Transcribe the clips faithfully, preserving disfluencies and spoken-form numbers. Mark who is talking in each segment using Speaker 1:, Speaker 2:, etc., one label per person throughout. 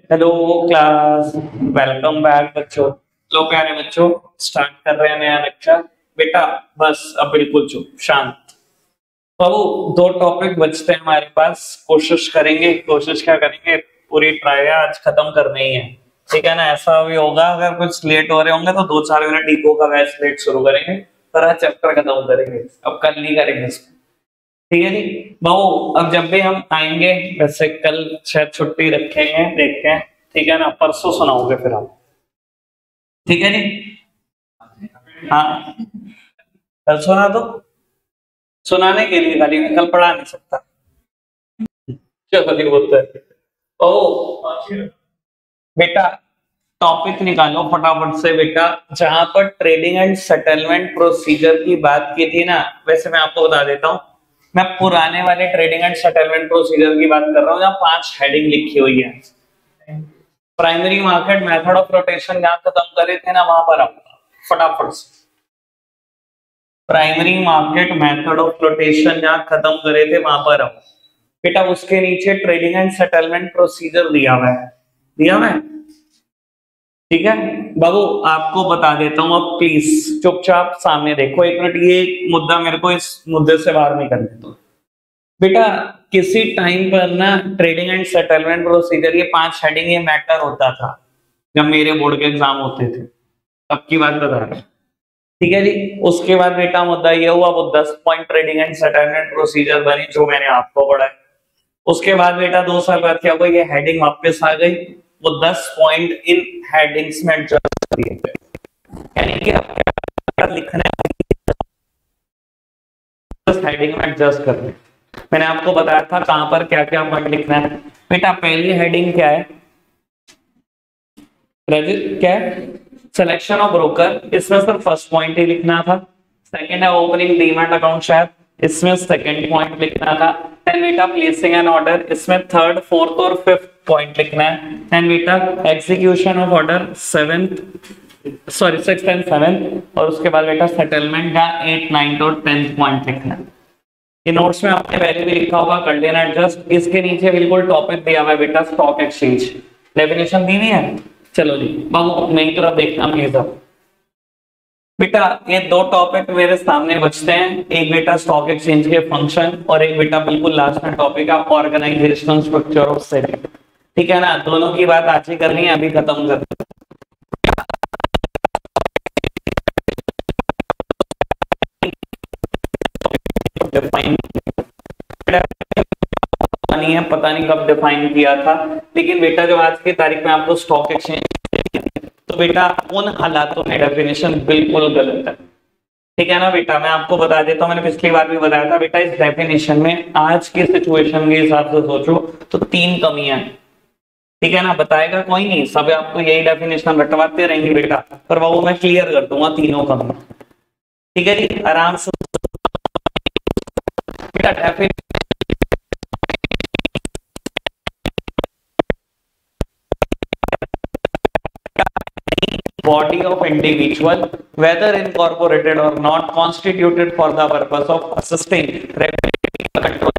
Speaker 1: Hello class, welcome back बच्चों। लो प्यारे बच्चों, स्टार्ट कर रहे हैं नया लेक्चर। बेटा बस अब बिल्कुल चुप शांत। बाबू दो टॉपिक बचते हैं हमारे पास, कोशिश करेंगे कोशिश क्या करेंगे पूरी ट्राई आज खत्म करनी ही है, ठीक है ना। ऐसा भी होगा अगर कुछ लेट हो रहे होंगे तो दो चार मिनट इको का बैच लेट शुरू करेंगे, पर आज चैप्टर खत्म करेंगे, अब कल नहीं करेंगे इसको, ठीक है जी। बाबू अब जब भी हम आएंगे, वैसे कल शायद छुट्टी रखेंगे, देखते हैं, ठीक है ना। परसों सुनाओगे फिर आप, ठीक है जी। हाँ कल सुना दो, सुनाने के लिए खाली, मैं कल पढ़ा नहीं सकता। चलो नहीं बोलते हैं। ओ बेटा टॉपिक निकालो फटाफट से बेटा, जहां पर ट्रेडिंग एंड सेटलमेंट प्रोसीजर की बात की थी ना। वैसे मैं आपको बता देता हूँ, मैं पुराने वाले ट्रेडिंग एंड सेटलमेंट प्रोसीजर की बात कर रहा हूँ, जहाँ पांच हेडिंग लिखी हुई है। Primary market method of rotation जहां खत्म करे थे ना, वहां पर आप फटाफट से primary market method of rotation जहां खत्म करे थे वहां पर आप बेटा, उसके नीचे ट्रेडिंग एंड सेटलमेंट प्रोसीजर दिया हुआ है, दिया हुआ है, ठीक है बाबू। आपको बता देता हूँ, अब प्लीज चुपचाप सामने देखो एक मिनट, ये मुद्दा मेरे को इस मुद्दे से बाहर नहीं करने दो बेटा। किसी टाइम पर ना ट्रेडिंग एंड सेटलमेंट प्रोसीजर, ये पांच हेडिंग, ये मैटर होता था जब मेरे बोर्ड के एग्जाम होते थे, तब की बात बता रहा हूं, ठीक है जी। उसके बाद बेटा मुद्दा ये हुआ, वो दस point trading and settlement procedure बनी जो मैंने आपको पढ़ाया। उसके बाद बेटा दो साल बाद क्या हुआ, ये हेडिंग वापस आ गई, वो दस पॉइंट इन हेडिंग्स में एडजस्ट कर दिए गए, यानी कि आप क्या लिखना है, बस हेडिंग में एडजस्ट कर दिया। मैंने आपको बताया था कहां पर क्या क्या पॉइंट लिखना है बेटा। पहली हेडिंग क्या है, क्या है, सिलेक्शन ऑफ ब्रोकर, इसमें सिर्फ फर्स्ट पॉइंट ही लिखना था। सेकंड है ओपनिंग डीमैट अकाउंट शायद, इसमें सेकंड पॉइंट लिखना था। देन बेटा प्लेसिंग एन ऑर्डर, इसमें थर्ड फोर्थ और फिफ्थ पॉइंट लिखना है। देन बेटा execution of order seventh sorry sixth and seventh, और उसके बाद बेटा सेटलमेंट का एट नाइन्थ और टेंथ पॉइंट लिखना है। ये नोट्स में आपने पहले भी लिखा होगा, कर लेना एडजस्ट। इसके नीचे बिल्कुल टॉपिक दिया हुआ है बेटा, स्टॉक एक्सचेंज, डेफिनेशन दी हुई है। चलो जी बाबू मेरी तरफ देखना प्लीज। अब बेटा ये दो टॉपिक मेरे सामने बचते हैं, एक बेटा स्टॉक एक्सचेंज के फंक्शन, और एक बेटा बिल्कुल लास्ट में टॉपिक है ऑर्गेनाइजेशनल स्ट्रक्चर ऑफ सेबी, ठीक है ना। दोनों की बात आज ही करनी है, अभी खत्म कर डिफाइन नहीं है, पता नहीं कब डिफाइन किया था, लेकिन बेटा जब आज की तारीख में आपको स्टॉक एक्सचेंज, तो बेटा उन हालातों में डेफिनेशन बिल्कुल गलत है, ठीक है ना बेटा। मैं आपको बता देता हूं, मैंने पिछली बार भी बताया था बेटा, इस डेफिनेशन में आज की सिचुएशन के हिसाब से सोचो तो तीन कमियां हैं, ठीक है ना। बताएगा कोई नहीं, सब आपको यही डेफिनेशन रटवाते रहेंगे बेटा, पर वो मैं क्लियर कर दूंगा तीनों कमियां, ठीक है जी। आराम से बेटा definition body of individual whether incorporated or not constituted for the purpose of assisting control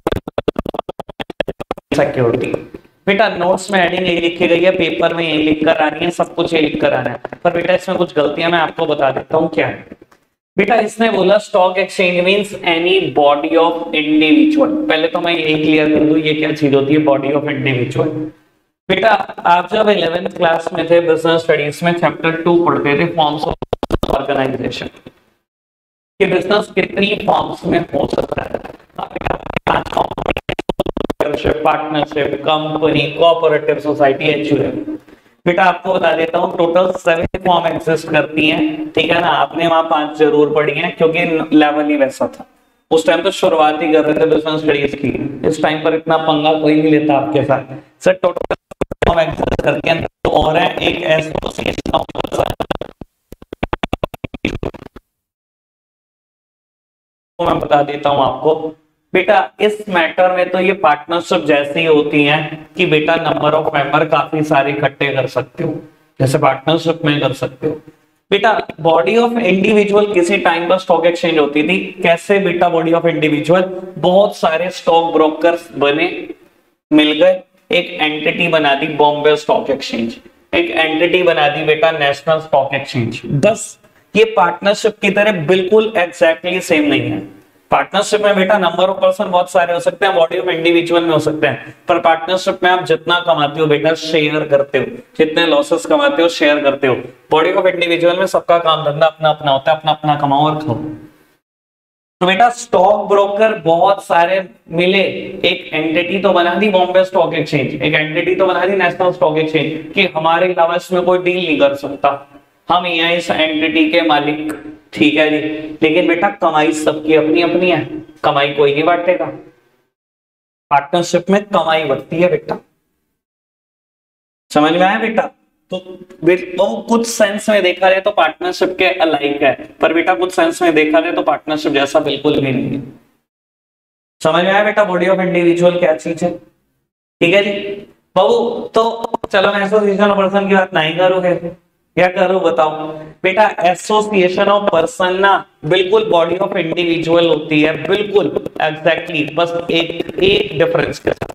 Speaker 1: security। बेटा नोट्स में हेडिंग यही लिखी गई है, पेपर में यही लिख कर आनी है, सब कुछ यही लिख कर आना है, पर बेटा इसमें कुछ गलतियां मैं आपको बता देता हूं क्या है बेटा। इसने बोला stock exchange means any body of individual. पहले तो मैं यही क्लियर कर दूं, ये क्या चीज होती है बॉडी ऑफ इंडिविजुअल। बेटा आप जब इलेवेंथ क्लास में थे बिजनेस स्टडीज में चैप्टर टू पढ़ते थे, फॉर्म्स ऑफ ऑर्गेनाइजेशन, कि बिजनेस कितनी फॉर्म्स में हो सकता है, partnership, company, cooperative society, HUF. बेटा आपको बता देता हूँ टोटल सेवन फॉर्म एग्जिस्ट करती हैं, ठीक है ना। आपने वहां पांच जरूर पढ़ी हैं क्योंकि लेवल ही वैसा था, उस टाइम तो शुरुआत ही कर रहे थे बिजनेस स्टडीज की, इस टाइम पर इतना पंगा कोई नहीं लेता आपके साथ। सर टोटल करते हैं तो और है एक एसोसिएशन ऑफ मैं बता देता हूं आपको बेटा। इस मैटर में तो ये पार्टनरशिप जैसी ही होती है कि बेटा नंबर ऑफ मेंबर काफी सारे इकट्ठे कर सकते हो, जैसे पार्टनरशिप में कर सकते हो बेटा। बॉडी ऑफ इंडिविजुअल किसी टाइम पर स्टॉक एक्सचेंज होती थी, कैसे बेटा बॉडी ऑफ इंडिविजुअल, बहुत सारे स्टॉक ब्रोकर्स बने, मिल गए, एक एंटिटी बना दी बॉम्बे स्टॉक एक्सचेंज, एक एंटिटी बना दी बेटा नेशनल स्टॉक एक्सचेंज। बस ये पार्टनरशिप की तरह बिल्कुल एग्जैक्टली सेम नहीं है। पार्टनरशिप में बेटा नंबर ऑफ पर्सन बहुत सारे हो सकते हैं, बॉडी ऑफ इंडिविजुअल में हो सकते हैं, पर पार्टनरशिप में आप जितना कमाते हो बेटा शेयर करते हो, जितने लॉसेस कमाते हो शेयर करते हो। बॉडी ऑफ इंडिविजुअल में सबका काम धंधा अपना अपना होता है, अपना अपना कमाओ और खाओ। तो बेटा स्टॉक ब्रोकर बहुत सारे मिले, एक एंटिटी तो बना दी बॉम्बे स्टॉक एक्सचेंज, एक एंटिटी तो बना दी नेशनल स्टॉक एक्सचेंज कि हमारे अलावा इसमें कोई डील नहीं कर सकता, हम यहाँ इस एंटिटी के मालिक, ठीक है जी। लेकिन बेटा कमाई सबकी अपनी अपनी है, कमाई कोई नहीं बांटेगा। पार्टनरशिप में कमाई बढ़ती है बेटा, समझ में आया बेटा। तो वो कुछ सेंस में देखा जाए तो पार्टनरशिप के अलाइक है, पर बेटा कुछ सेंस में देखा जाए तो पार्टनरशिप जैसा बिल्कुल भी नहीं है। समझ में आया बेटा बॉडी ऑफ इंडिविजुअल क्या चीज है, ठीक है जी बाबू। तो चलो मैं एसोसिएशन ऑफ पर्सन की बात नहीं करोगे, क्या करो बताओ बेटा। एसोसिएशन ऑफ पर्सन ना बिल्कुल बॉडी ऑफ इंडिविजुअल होती है, बिल्कुल एग्जैक्टली, बस एक एक डिफरेंस के साथ।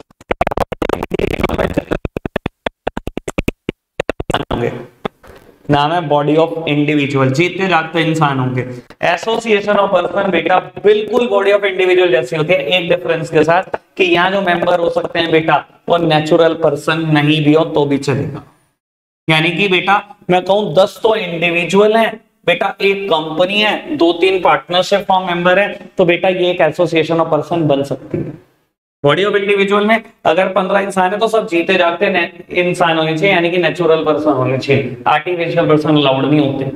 Speaker 1: नाम है बॉडी ऑफ इंडिविजुअल, जीते जागते इंसान होंगे। एसोसिएशन ऑफ पर्सन बेटा बिल्कुल बॉडी ऑफ इंडिविजुअल जैसी होती है, एक डिफरेंस के साथ कि यहाँ जो मेंबर हो सकते हैं बेटा वो नेचुरल पर्सन नहीं भी हो तो भी चलेगा। यानी कि बेटा मैं कहूं दस तो इंडिविजुअल है बेटा, एक कंपनी है, दो तीन पार्टनरशिप फॉर्म मेंबर है, तो बेटा ये एक एसोसिएशन ऑफ पर्सन बन सकती है। बॉडी ऑफ इंडिविजुअल में अगर पंद्रह इंसान है तो सब जीते जागते इंसान होने चाहिए, यानी कि नेचुरल पर्सन होने चाहिए, आर्टिफिशियल पर्सन अलाउड नहीं होते।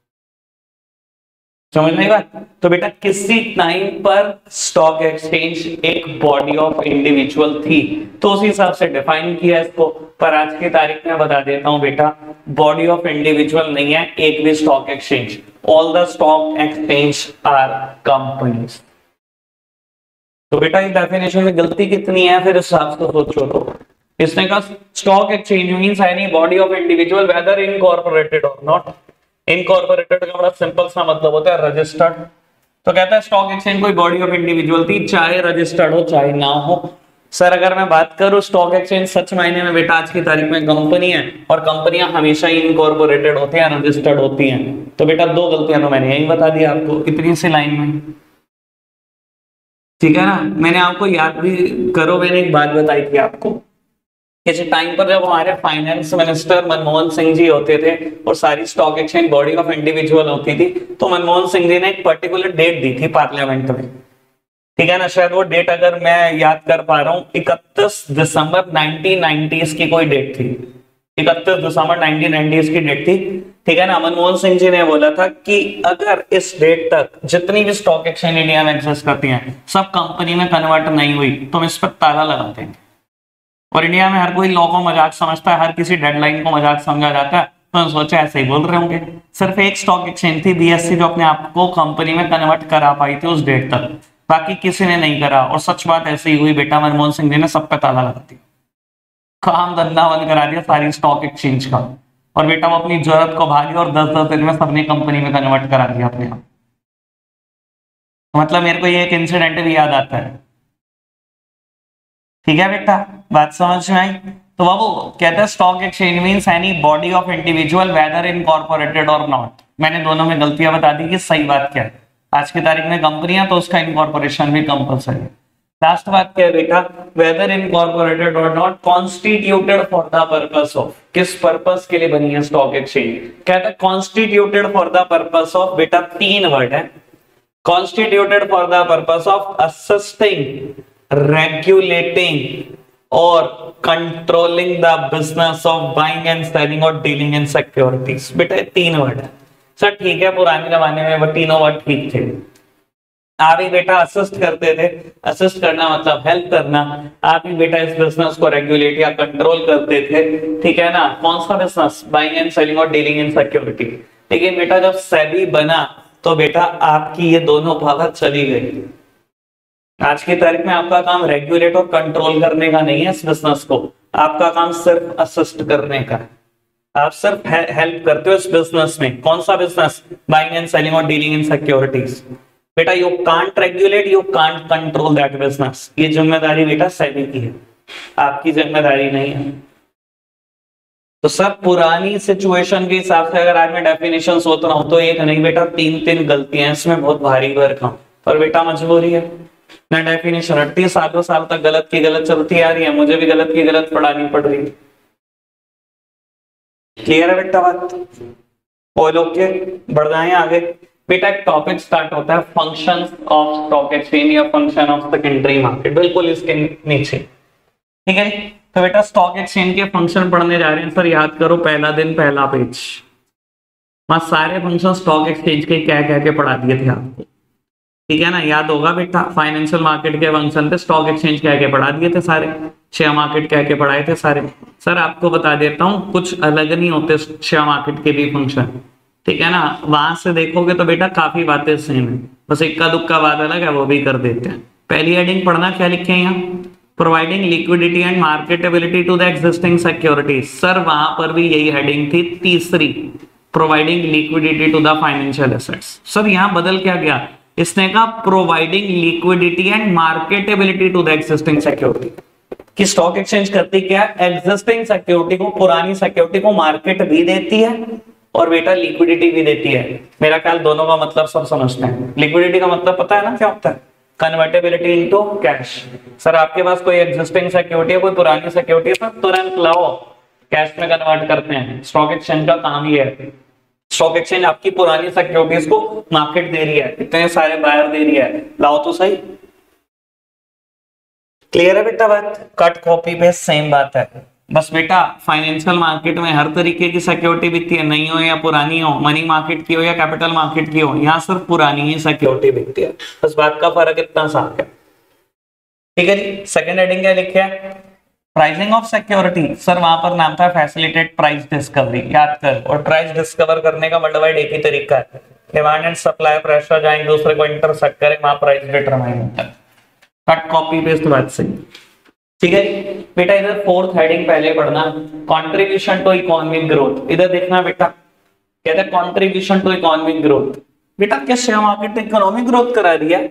Speaker 1: समझ में बात। तो बेटा किसी टाइम पर स्टॉक एक्सचेंज एक बॉडी ऑफ इंडिविजुअल थी तो उस हिसाब से डिफाइन किया इसको, पर आज की तारीख में बता देता हूं बेटा बॉडी ऑफ इंडिविजुअल नहीं है एक भी stock exchange. All the stock exchange are companies. तो बेटा इस डेफिनेशन में गलती कितनी है फिर इस हिसाब से सोचो। तो इसने कहा stock exchange means any body of individual whether incorporated और नॉट। इनकॉर्पोरेटेड का बड़ा सिंपल सा मतलब होता है रजिस्टर्ड। तो कहता है स्टॉक एक्सचेंज कोई बॉडी ऑफ इंडिविजुअल थी, चाहे रजिस्टर्ड हो चाहे ना हो। सर अगर मैं बात करूं स्टॉक एक्सचेंज सच मायने में बेटा आज की तारीख में कंपनी है, और कंपनियां हमेशा ही इनकॉर्पोरेटेड होती हैं, रजिस्टर्ड होती हैं। तो बेटा दो गलतियां तो मैंने यही बता दी आपको इतनी सी लाइन में, ठीक है ना। मैंने आपको याद भी करो, मैंने एक बात बताई थी आपको, किसी टाइम पर जब हमारे फाइनेंस मिनिस्टर मनमोहन सिंह जी होते थे और सारी stock exchange body of individual होती थी, तो मनमोहन सिंह जी ने एक पर्टिकुलर डेट दी थी पार्लियामेंट में, ठीक है ना। शायद वो डेट अगर मैं याद कर पा रहा हूं इकतीस दिसंबर नाइनटीन नाइंटीज़ की कोई डेट थी, इकतीस दिसंबर नाइनटीन नाइंटीज़ की डेट थी, ठीक है ना। मनमोहन सिंह जी ने बोला था कि अगर इस डेट तक जितनी भी स्टॉक एक्सचेंज इंडिया में एग्जिस्ट करती हैं सब कंपनी में कन्वर्ट नहीं हुई तो हम इस पर ताला लगा देंगे। और इंडिया में हर कोई लॉ को मजाक समझता है, हर किसी डेडलाइन को मजाक समझा जाता है, तो हम सोचा ऐसे ही बोल रहे होंगे। सिर्फ एक स्टॉक एक्सचेंज थी बीएससी जो अपने आप को कंपनी में कन्वर्ट करा पाई थी उस डेट तक, बाकी किसी ने नहीं करा। और सच बात ऐसे ही हुई बेटा, मनमोहन सिंह जी ने सब पे ताला लगा दिया, काम धंधा बंद करा दिया सारी स्टॉक एक्सचेंज का, और बेटा वो अपनी जरूरत को भागी और दस दस दिन में सबने कंपनी में कन्वर्ट करा दिया अपने आप। मतलब मेरे को ये एक इंसिडेंट भी याद आता है, ठीक है बेटा, बात समझ में आई। तो बाबू कहते हैं stock exchange means any body of individual whether incorporated और नॉट। मैंने दोनों में गलतियां बता दी कि सही बात क्या है, आज की तारीख में कंपनियां तो उसका इनकॉर्पोरेशन भी कंपलसरी है। लास्ट बात क्या है बेटा, वेदर इनकॉर्पोरेटेड और not constituted for the purpose of. किस पर्पस के लिए बनी है स्टॉक एक्सचेंज, कहता है constituted for the purpose of. बेटा तीन वर्ड है, constituted for the purpose of assisting, regulating और controlling the business of buying and selling और डीलिंग इन सिक्योरिटीज। बेटा तीन वर्ड है सर, ठीक है पुराने जमाने में वो तीनों वर्ड ठीक थे। आप ही बेटा असिस्ट करते थे, असिस्ट करना मतलब हेल्प करना। आप ही बेटा इस बिजनेस को रेगुलेट या कंट्रोल करते थे, ठीक है ना। कौन सा बिजनेस, बाइंग एंड सेलिंग और डीलिंग इन सिक्योरिटी। लेकिन बेटा जब सेबी बना तो बेटा आपकी ये दोनों पावर चली गई। आज की तारीख में आपका काम रेगुलेट और कंट्रोल करने का नहीं है इस बिजनेस को, आपका काम सिर्फ असिस्ट करने का है। आप सिर्फ हेल्प करते हो इस बिजनेस में। कौन सा बिजनेस, बाइंग एंड सेलिंग और डीलिंग इन सिक्योरिटीज। बेटा you can't regulate, you can't control that business, ये जिम्मेदारी बेटा सेबी की है। आपकी जिम्मेदारी नहीं है। तो सर पुरानी सिचुएशन के हिसाब से अगर आज मैं डेफिनेशन सोच रहा हूं तो एक नहीं बेटा तीन तीन गलतियां इसमें बहुत भारी वर्क हूं, पर बेटा मजबूरी है ना, डेफिनेशन हटती है, सालों साल तक गलत की गलत चलती आ रही है, मुझे भी गलत की गलत पढ़ानी पड़ रही है। क्लियर है बेटा बात? और ओके बढ़ जाए आगे बेटा। एक टॉपिक स्टार्ट होता है फंक्शंस ऑफ स्टॉक एक्सचेंज या फंक्शन ऑफ सेकेंडरी मार्केट, बिल्कुल इसके नीचे, ठीक है। तो बेटा स्टॉक एक्सचेंज के फंक्शन पढ़ने जा रहे हैं सर, याद करो पहला दिन पहला पेज, वहां सारे फंक्शन स्टॉक एक्सचेंज के क्या क्या के पढ़ा दिए थे आपको, ठीक है ना, याद होगा बेटा। फाइनेंशियल मार्केट के फंक्शन थे, स्टॉक एक्सचेंज क्या क्या पढ़ा दिए थे सारे, शेयर मार्केट क्या क्या पढ़ाए थे सारे। सर आपको बता देता हूँ कुछ अलग नहीं होते शेयर मार्केट के भी फंक्शन, ठीक है ना, वहां से देखोगे तो बेटा काफी बातें सेम है, बस इक्का दुक्का बात अलग है, वो भी कर देते हैं। पहली हेडिंग पढ़ना, क्या लिखे हैं यहाँ, providing liquidity and marketability to the existing securities. Sir वहां पर भी यही हेडिंग थी तीसरी, providing liquidity to the financial assets. Sir यहाँ बदल क्या गया, इसने कहा providing liquidity and marketability to the existing security, कि स्टॉक एक्सचेंज करती क्या, एग्जिस्टिंग सिक्योरिटी को, पुरानी सिक्योरिटी को मार्केट भी देती है और बेटा लिक्विडिटी भी देती है। मेरा ख्याल दोनों का मतलब सब समझते हैं। लिक्विडिटी का मतलब पता है ना क्या होता है, कन्वर्टेबिलिटी इनटू कैश। सर आपके पास कोई एग्जिस्टिंग सिक्योरिटी है, कोई पुरानी सिक्योरिटी है, सर तुरंत लाओ कैश में कन्वर्ट करते हैं। स्टॉक एक्सचेंज का काम ही है, स्टॉक एक्सचेंज आपकी पुरानी सिक्योरिटीज को मार्केट दे रही है, इतने सारे बायर दे रही है, लाओ तो सही। क्लियर है बेटा बात? कट कॉपी पे सेम बात है, बस बेटा फाइनेंशियल मार्केट में हर तरीके की सिक्योरिटी बिकती है, नई हो या पुरानी हो, मनी मार्केट की हो या कैपिटल मार्केट की हो, यहाँ सिर्फ पुरानी ही सिक्योरिटी बिकती है, बस बात का फर्क इतना सा है, ठीक है जी। सेकंड हेडिंग क्या लिखे है, प्राइसिंग ऑफ सिक्योरिटी। सर वहां पर नाम था फैसिलिटेट प्राइस डिस्कवरी, याद कर। और प्राइस डिस्कवर करने का वर्ल्डवाइड एक ही तरीका है, डिमांड एंड सप्लाई प्रेशर जहां एक दूसरे को इंटरसेक्ट करे वहां प्राइस डिटरमाइन होता है। कट कॉपी पेस्ट बात सही, ठीक है बेटा। इधर फोर्थ हेडिंग पहले पढ़ना, कंट्रीब्यूशन टू इकोनॉमिक ग्रोथ। इधर देखना बेटा, कहते हैं कंट्रीब्यूशन टू इकोनॉमिक ग्रोथ। बेटा क्या शेयर मार्केट ने इकोनॉमिक ग्रोथ करा रही है,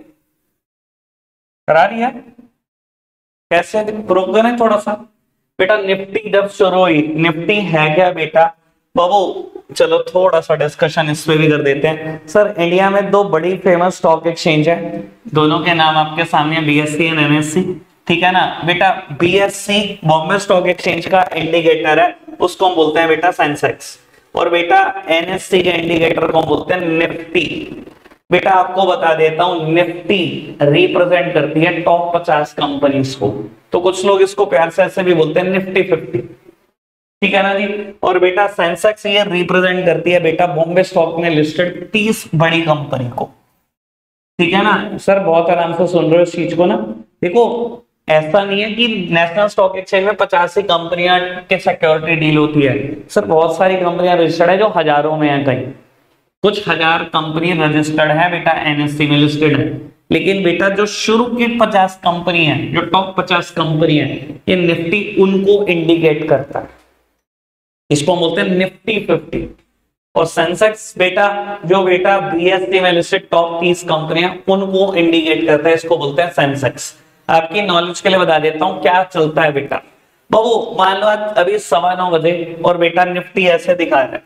Speaker 1: करा रही है, कैसे प्रूव करें थोड़ा सा। बेटा निफ्टी जब शुरू हुई, निफ्टी है क्या बेटा बाबू, चलो थोड़ा सा डिस्कशन इस पे भी कर देते हैं। सर इंडिया में दो बड़ी फेमस स्टॉक एक्सचेंज है, दोनों के नाम आपके सामने, बीएससी एंड एनएससी, ठीक है ना बेटा। बीएससी बॉम्बे स्टॉक एक्सचेंज का इंडिकेटर है, उसको हम बोलते हैं बेटा सेंसेक्स, और बेटा एनएससी के इंडिकेटर को बोलते हैं निफ्टी। बेटा आपको बता देता हूं, निफ्टी रिप्रेजेंट करती है टॉप पचास कंपनीज को, तो कुछ लोग इसको प्यार से ऐसे भी बोलते हैं निफ्टी फिफ्टी, ठीक है ना जी। और बेटा सेंसेक्स ये रिप्रेजेंट करती है बेटा बॉम्बे स्टॉक में लिस्टेड तीस बड़ी कंपनी को, ठीक है ना। सर बहुत आराम से सुन रहे हो इस चीज को ना, देखो ऐसा नहीं है कि नेशनल स्टॉक एक्सचेंज में पचास ही कंपनियां के सिक्योरिटी डील होती है। सर बहुत सारी कंपनियां रजिस्टर्ड है जो हजारों में है, कहीं कुछ हजार कंपनी रजिस्टर्ड है बेटा, एनएससी में लिस्टेड है। लेकिन बेटा जो शुरू की पचास कंपनी है, जो टॉप पचास कंपनी है, ये निफ्टी उनको इंडिकेट करता है, इसको बोलते हैं निफ्टी फिफ्टी। और सेंसेक्स बेटा जो बेटा बीएससी में लिस्टेड टॉप तीस कंपनियां उनको इंडिकेट करता है, इसको बोलते हैं सेंसेक्स। आपकी नॉलेज के लिए बता देता हूं क्या चलता है बेटा बाबू। मान लो आज अभी सवा नौ बजे और बेटा निफ्टी ऐसे दिखा रहा है,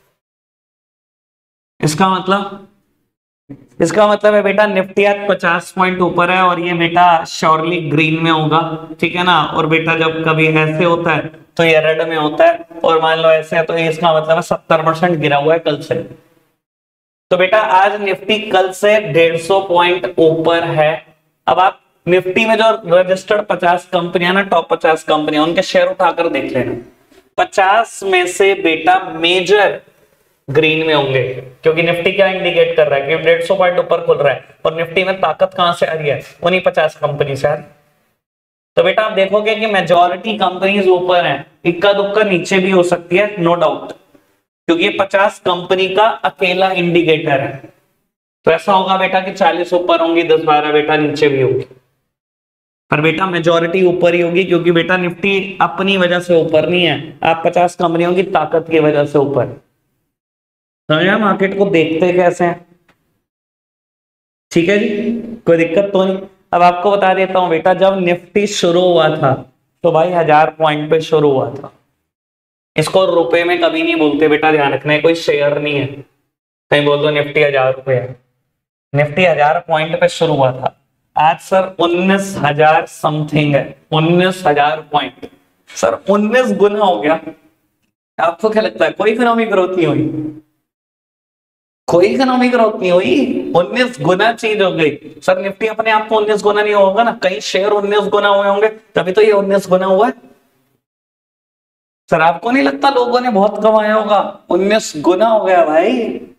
Speaker 1: इसका मतलब इसका मतलब है बेटा निफ्टी आज पचास पॉइंट ऊपर है और ये बेटा श्योरली ग्रीन में होगा, ठीक है ना। और बेटा जब कभी ऐसे होता है तो ये रेड में होता है, और मान लो ऐसे है तो इसका मतलब है सत्तर परसेंट गिरा हुआ है कल से। तो बेटा आज निफ्टी कल से डेढ़ सौ पॉइंट ऊपर है। अब आप निफ्टी में जो रजिस्टर्ड पचास कंपनियां ना, टॉप पचास कंपनियां, उनके शेयर उठाकर देख लेना, पचास में से बेटा मेजर ग्रीन में होंगे, क्योंकि निफ्टी क्या इंडिकेट कर रहा है कि डेढ़ सौ पॉइंट ऊपर खुल रहा है, और निफ्टी में ताकत कहां से आ रही है, उन्हीं पचास कंपनी से आ रही। तो बेटा आप देखोगे कि मेजॉरिटी कंपनीज ऊपर हैं, इक्का दुक्का नीचे भी हो सकती है, नो डाउट, क्योंकि ये पचास कंपनी का अकेला इंडिकेटर है। तो ऐसा होगा बेटा कि चालीस ऊपर होंगी, दस बारह बेटा नीचे भी होगी, पर बेटा मेजॉरिटी ऊपर ही होगी, क्योंकि बेटा निफ्टी अपनी वजह से ऊपर नहीं है, आप पचास कंपनियों की ताकत की वजह से ऊपर। समझा मार्केट को देखते कैसे हैं, ठीक है जी, कोई दिक्कत तो नहीं। अब आपको बता देता हूं बेटा, जब निफ्टी शुरू हुआ था तो भाई हजार पॉइंट पे शुरू हुआ था। इसको रुपए में कभी नहीं बोलते बेटा, ध्यान रखना है, कोई शेयर नहीं है। कहीं बोल दो निफ्टी हजार रुपए है, निफ्टी हजार पॉइंट पे शुरू हुआ था। आज सर उन्नीस हजार समथिंग है, उन्नीस हजार पॉइंट सर, उन्नीस गुना हो गया। आपको क्या लगता है कोई इकोनॉमिक ग्रोथ नहीं हुई? कोई इकोनॉमिक ग्रोथ नहीं हुई, उन्नीस गुना चीज हो गई सर। निफ्टी अपने आप को उन्नीस गुना नहीं होगा ना, कई शेयर उन्नीस गुना हुए होंगे, तभी तो ये उन्नीस गुना हुआ है सर। आपको नहीं लगता लोगों ने बहुत कमाया होगा? उन्नीस गुना हो गया भाई।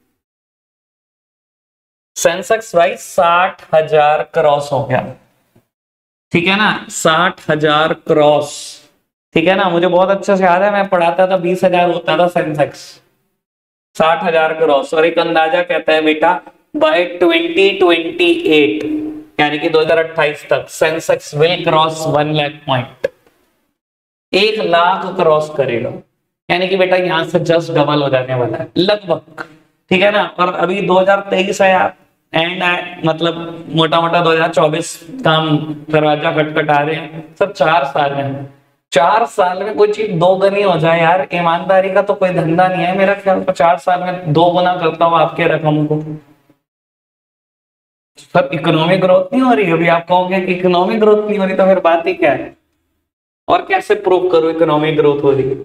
Speaker 1: सेंसेक्स भाई साठ हजार क्रॉस हो गया, ठीक है ना, साठ हजार क्रॉस, ठीक है ना। मुझे बहुत अच्छे से याद है, मैं पढ़ाता था, बीस हजार होता था सेंसेक्स, साठ हजार क्रॉस। और एक अंदाजा कहता है बेटा बाय ट्वेंटी ट्वेंटी एट यानी कि दो हज़ार अट्ठाईस तक Sensex will cross one lakh point, एक लाख क्रॉस करेगा, यानी कि बेटा यहां से जस्ट डबल हो जाने वाला है लगभग, ठीक है ना। और अभी दो हज़ार तेईस है यार, एंड मतलब मोटा मोटा दो हज़ार चौबीस का दरवाजा खटखटा रहे हैं सर। चार साल में, चार साल में कोई चीज दो गुनी हो जाए यार, ईमानदारी का तो कोई धंधा नहीं है मेरा ख्याल। चार साल में दो गुना करता हूं आपके रकम को सर। इकोनॉमिक ग्रोथ नहीं हो रही, अभी आप कहोगे कि इकोनॉमिक ग्रोथ नहीं हो रही, तो फिर बात ही क्या है? और कैसे प्रूव करो इकोनॉमिक ग्रोथ हो रही?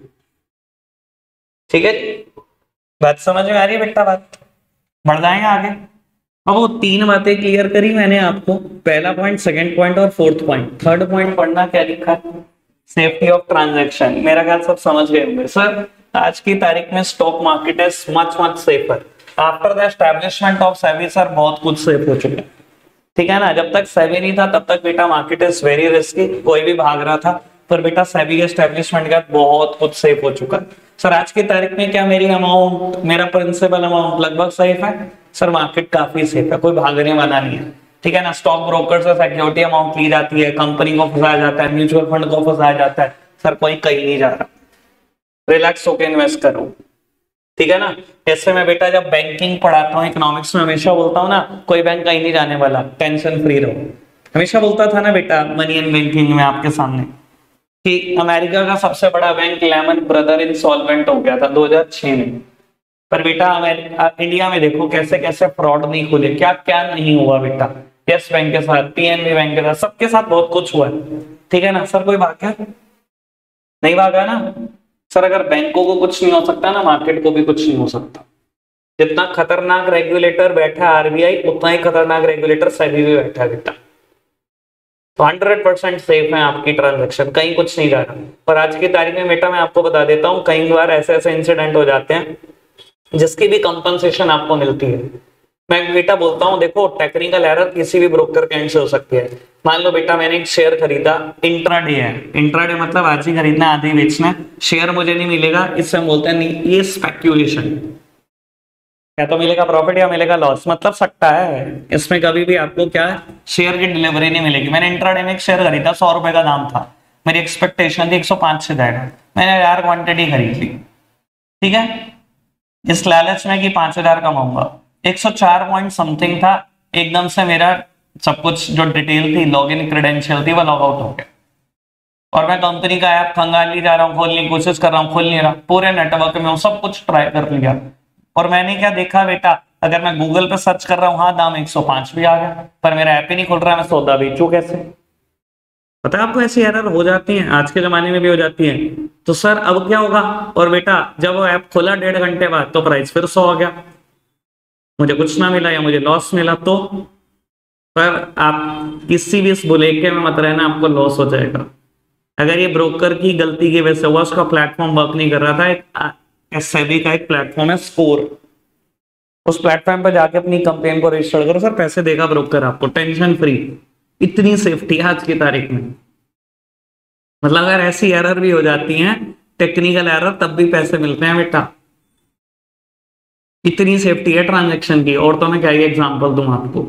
Speaker 1: ठीक है, बात समझ में आ रही है बेटा? बात बढ़ जाएंगे आगे। अब वो तीन बातें क्लियर करी मैंने आपको, पहला पॉइंट, सेकंड पॉइंट और फोर्थ पॉइंट। थर्ड पॉइंट पढ़ना क्या लिखा है, सेफ्टी ऑफ ट्रांजैक्शन। मेरा ख्याल सब समझ गए होंगे सर। आज की तारीख में stock market is much much safer after the establishment of SEBI. Sir बहुत कुछ सेफ हो चुका है, ठीक है ना। जब तक सेबी नहीं था तब तक बेटा मार्केट इज वेरी रिस्की, कोई भी भाग रहा था, पर बेटा सेबी के एस्टैब्लिशमेंट के बाद बहुत कुछ सेफ हो चुका है सर। आज की तारीख में क्या मेरी अमाउंट, मेरा प्रिंसिपल अमाउंट लगभग सेफ है सर। मार्केट काफी सेफ है, कोई भागने वाला नहीं है, ठीक है ना। स्टॉक ब्रोकर से सिक्योरिटी अमाउंट ली जाती है, कंपनी को फंसाया जाता है, म्यूचुअल फंड को फंसाया जाता है सर। कोई कहीं नहीं जा रहा, रिलैक्स होकर इन्वेस्ट करो, ठीक है ना। ऐसे में बेटा जब बैंकिंग पढ़ाता हूँ इकोनॉमिक्स में, हमेशा बोलता हूँ ना कोई बैंक कहीं नहीं जाने वाला, टेंशन फ्री रहो। हमेशा बोलता था ना बेटा मनी एंड बैंकिंग में आपके सामने कि अमेरिका का सबसे बड़ा बैंक लेमन ब्रदर इंसॉल्वेंट हो गया था दो हज़ार छह में, पर बेटा अमेरिका इंडिया में देखो कैसे कैसे फ्रॉड नहीं खुले, क्या क्या नहीं हुआ बेटा। यस बैंक के साथ, पीएनबी बैंक के साथ, सबके साथ बहुत कुछ हुआ है, ठीक है ना सर। कोई भाग गया? नहीं भागा ना सर। अगर बैंकों को कुछ नहीं हो सकता ना, मार्केट को भी कुछ नहीं हो सकता। जितना खतरनाक रेगुलेटर बैठा है आरबीआई, उतना ही खतरनाक रेगुलेटर सेबी भी बैठा है बेटा। तो हंड्रेड परसेंट सेफ है आपकी ट्रांजैक्शन, कहीं कुछ नहीं जा रहा। पर आज की तारीख में बेटा मैं आपको बता देता हूँ, कई बार ऐसे ऐसे इंसिडेंट हो जाते हैं जिसकी भी कंपनसेशन आपको मिलती है। मैं बेटा बोलता हूँ देखो, टेक्निकल एरर किसी भी ब्रोकर के एंड से हो सकती है। मान लो बेटा मैंने एक शेयर खरीदा, इंट्राडे है, इंट्राडे मतलब आज ही खरीदना आज ही बेचना, शेयर मुझे नहीं मिलेगा, इससे हम बोलते हैं नहीं ये स्पेक्यूलेशन। क्या तो मिलेगा प्रॉफिट या मिलेगा लॉस, मतलब सट्टा है। इसमें कभी भी आपको क्या शेयर की डिलीवरी नहीं मिलेगी। मैंने इंट्राडे में एक शेयर खरीदा, सौ रुपए का दाम था, मेरी एक्सपेक्टेशन थी एक सौ पांच से जाएगा, मैंने यार क्वांटिटी खरीद ली, ठीक है, इस लालच में कि पांच हजार कमाऊंगा। एक सौ चार पॉइंट समथिंग था, एकदम से मेरा सब कुछ जो डिटेल थी, लॉगिन क्रेडेंशियल थी, वो लॉग आउट हो गया। और मैं कंपनी का ऐप खंगाली जा रहा हूँ, खोलने की कोशिश कर रहा हूँ, खोल नहीं रहा, पूरे नेटवर्क में सब कुछ ट्राई कर लिया। और मैंने क्या देखा बेटा, अगर मैं गूगल पे सर्च कर रहा हूँ, हाँ दाम एक सौ पांच भी आ गया, पर मेरा ऐप ही नहीं खुल रहा, मैं सौदा बेचू कैसे? पता है आपको ऐसी एरर हो जाती है, आज के जमाने में भी हो जाती है। तो सर अब क्या होगा? और बेटा जब वो ऐप खोला डेढ़ घंटे बाद, तो प्राइस फिर सौ हो गया, मुझे कुछ ना मिला या मुझे लॉस मिला। तो पर आप किसी भी इस बुलेके में मत रहना, आपको लॉस हो जाएगा। अगर ये ब्रोकर की गलती की वजह से हुआ, उसका प्लेटफॉर्म वर्क नहीं कर रहा था, एक सेबी का एक प्लेटफॉर्म है स्कोर, उस प्लेटफॉर्म पर जाके अपनी कंप्लेन को रजिस्टर करो सर, पैसे देगा ब्रोकर आपको, टेंशन फ्री। इतनी सेफ्टी है आज की तारीख में। मतलब अगर ऐसी एरर भी हो जाती है, टेक्निकल एरर, तब भी पैसे मिलते हैं बेटा। इतनी सेफ्टी है ट्रांजैक्शन की। और तो मैं क्या एग्जांपल दूं आपको?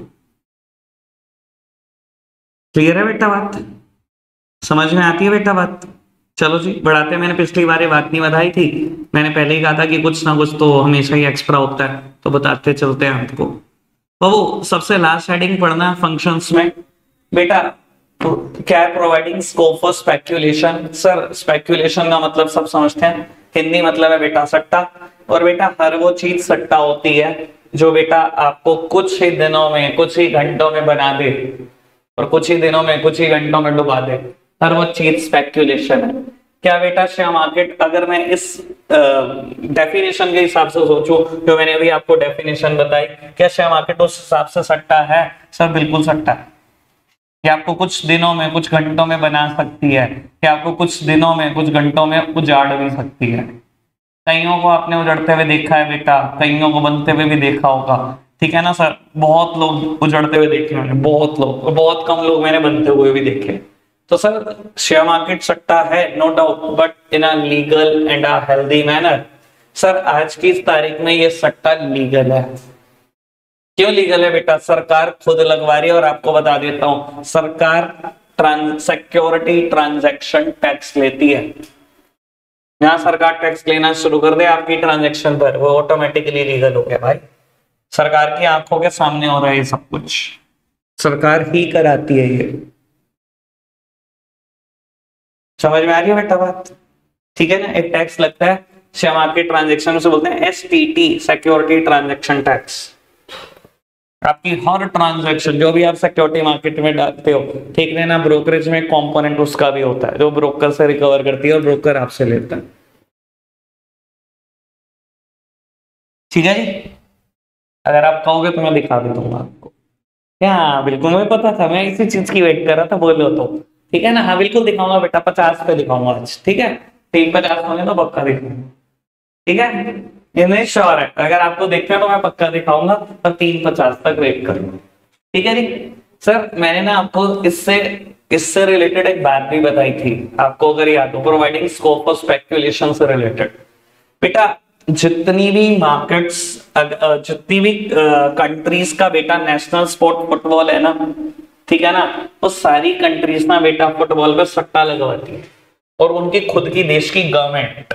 Speaker 1: क्लियर है बेटा बात? समझ में आती है बेटा बात? चलो जी बढ़ाते हैं। मैंने पिछली बार ये बात नहीं बताई थी, मैंने पहले ही कहा था कि कुछ ना कुछ तो हमेशा ही एक्स्ट्रा होता है, तो बताते चलते हैं आपको। तो वो सबसे लास्ट हेडिंग पढ़ना फंक्शंस में बेटा, तो क्या है? Providing scope for speculation. Sir speculation का मतलब सब समझते हैं, हिंदी मतलब है बेटा सट्टा। और बेटा हर वो चीज सट्टा होती है जो बेटा आपको कुछ ही दिनों में, कुछ ही घंटों में बना दे और कुछ ही दिनों में, कुछ ही घंटों में डुबा दे, हर वो चीज स्पेक्यूलेशन है। क्या बेटा शेयर मार्केट, अगर मैं इस डेफिनेशन के हिसाब से सोचूं जो मैंने अभी आपको डेफिनेशन बताई, क्या शेयर मार्केट उस हिसाब से सट्टा है? सर बिल्कुल सट्टा है। क्या आपको कुछ दिनों में, कुछ घंटों में बना सकती है, क्या आपको कुछ दिनों में, कुछ घंटों में उजाड़ भी सकती है। कईयों को आपने उजड़ते हुए देखा है बेटा, कईयों को बनते हुए भी देखा होगा, ठीक है ना सर। बहुत लोग उजड़ते हुए देखे मैंने, बहुत लोग, और बहुत कम लोग मैंने बनते हुए भी देखे। तो सर शेयर मार्केट सट्टा है, no doubt, but in a legal and a healthy manner. Sir आज की तारीख में ये सट्टा लीगल है। क्यों लीगल है बेटा? सरकार खुद लगवा रही है। और आपको बता देता हूं, सरकार ट्रांस सिक्योरिटी ट्रांजैक्शन टैक्स लेती है। यहां सरकार टैक्स लेना शुरू कर दे आपकी ट्रांजैक्शन पर, वो ऑटोमेटिकली लीगल हो गया भाई। सरकार की आंखों के सामने हो रहा है ये सब कुछ, सरकार ही कराती है ये। समझ में आ रही है बेटा बात? ठीक है ना। एक टैक्स लगता है शेयर मार्केट ट्रांजैक्शन, उसे बोलते हैं S T T, security transaction tax. आपकी हर ट्रांजैक्शन जो भी आप सिक्योरिटी मार्केट में डालते हो, ठीक है ना, ब्रोकरेज में कंपोनेंट उसका भी होता है जो ब्रोकर से रिकवर करती है और ब्रोकर आपसे लेता है। ठीक है जी। अगर आप कहोगे तो मैं दिखा भी दूंगा आपको। क्या? बिल्कुल, मुझे पता था, मैं इसी चीज की वेट कर रहा था, बोलो तो। ठीक है ना। हाँ बिल्कुल दिखाऊंगा बेटा, पचास पे दिखाऊंगा आज। ठीक है, तीन पचास होंगे तो पक्का दिखाऊंगा। ठीक है, ये नहीं श्योर है, अगर आपको देखना है तो मैं पक्का दिखाऊंगा, पर तीन पचास तक वेट करूंगा। ठीक है जी। सर मैंने ना आपको इससे इससे रिलेटेड एक बात भी बताई थी, आपको अगर याद हो, प्रोवाइडिंग स्कोप फॉर स्पेक्यूलेशन से रिलेटेड। बेटा जितनी भी मार्केट्स, जितनी भी कंट्रीज का बेटा नेशनल स्पोर्ट फुटबॉल है ना, ठीक है ना, वो सारी कंट्रीज ना बेटा फुटबॉल पे सट्टा लगवाती है। और उनकी खुद की देश की गवर्नमेंट,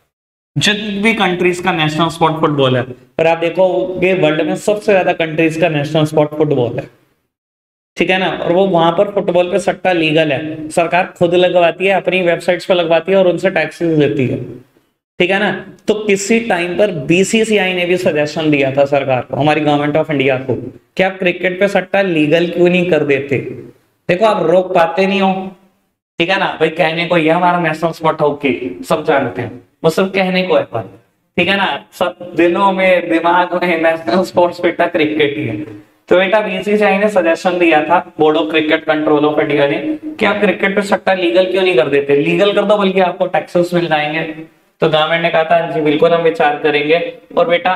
Speaker 1: जितनी भी कंट्रीज का नेशनल स्पोर्ट फुटबॉल है, और आप देखोगे वर्ल्ड में सबसे ज्यादा कंट्रीज का नेशनल स्पोर्ट फुटबॉल है, ठीक है ना। और वो वहां पर फुटबॉल पे सट्टा लीगल है, सरकार खुद लगवाती है, अपनी वेबसाइट्स पे लगवाती है और उनसे टैक्सेस लेती है। ठीक है ना। तो किसी टाइम पर बी सी सी आई ने भी सजेशन दिया था सरकार को, हमारी गवर्नमेंट ऑफ इंडिया को, कि आप क्रिकेट पे सट्टा लीगल क्यों नहीं कर देते। देखो आप रोक पाते नहीं हो, ठीक है ना भाई, कहने को ये हमारा नेशनल स्पोर्ट हॉकी सब जानते हैं, वो सब कहने को है पर, ठीक है ना, सब दिलों में, दिमाग में नेशनल स्पोर्ट्स बेटा क्रिकेट ही है। तो बेटा बी सी सी आई ने सजेशन दिया था, board of cricket control of India ने, कि आप क्रिकेट पे सट्टा लीगल क्यों नहीं कर देते, लीगल कर दो, बल्कि आपको टैक्सेस मिल जाएंगे। तो गवर्नमेंट ने कहा था जी बिल्कुल हम विचार करेंगे। और बेटा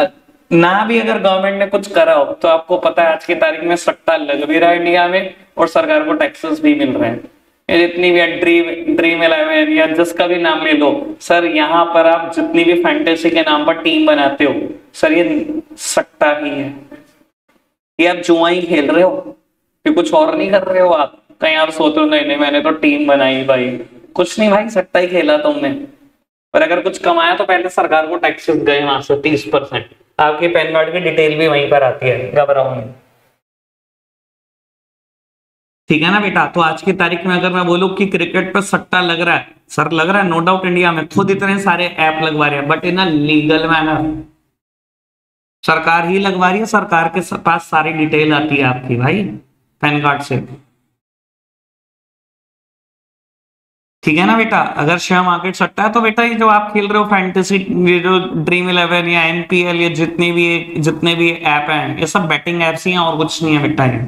Speaker 1: ना भी अगर गवर्नमेंट ने कुछ करा हो, तो आपको पता है आज की तारीख में सट्टा लग भी रहा है इंडिया में और सरकार को टैक्सेस भी मिल रहे हैं। जितनी भी ड्रीम ड्रीम इलेवन या जिसका भी नाम ले लो सर, यहाँ पर आप जितनी भी फैंटेसी के नाम पर टीम बनाते हो सर, ये सट्टा ही है, ये आप जुआ ही खेल रहे हो, ये कुछ और नहीं कर रहे हो आप। कहीं आप सोचते हो नहीं नहीं मैंने तो टीम बनाई भाई, कुछ नहीं भाई, सट्टा ही खेला तुमने। पर अगर कुछ कमाया तो पहले सरकार को टैक्सेस गए वहां से तीस परसेंट। आपके पैन कार्ड की डिटेल भी वहीं पर आती है, घबराओ नहीं। ठीक है ना बेटा। तो आज की तारीख में अगर मैं बोलूं कि क्रिकेट पर सट्टा लग रहा है, सर लग रहा है नो डाउट, इंडिया में खुद इतने सारे ऐप लगवा रहे हैं, but in a legal manner, सरकार ही लगवा रही है, सरकार के पास सारी डिटेल आती है आपकी भाई पैन कार्ड से। ठीक है ना बेटा। अगर शेयर मार्केट सट्टा है तो बेटा ये जो आप खेल रहे हो फैंटेसी, ये जो ड्रीम इलेवन या एन पी एल, ये जितने भी जितने भी ऐप हैं, ये सब बैटिंग ऐप्स ही हैं और कुछ नहीं है बेटा। ये